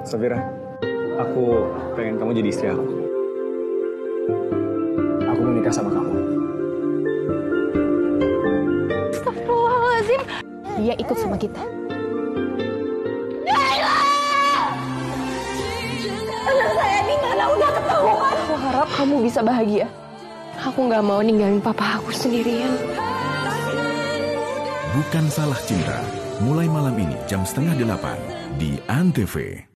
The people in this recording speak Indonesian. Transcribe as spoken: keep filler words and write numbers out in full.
Safira, aku pengen kamu jadi istri aku. Aku mau nikah sama kamu. Astagfirullahaladzim. Dia ikut sama kita. Naila! Anak saya di mana? Udah ketahuan. Aku harap kamu bisa bahagia. Aku nggak mau ninggalin papa aku sendirian. Bukan Salah Cinta, mulai malam ini jam setengah delapan di Antv.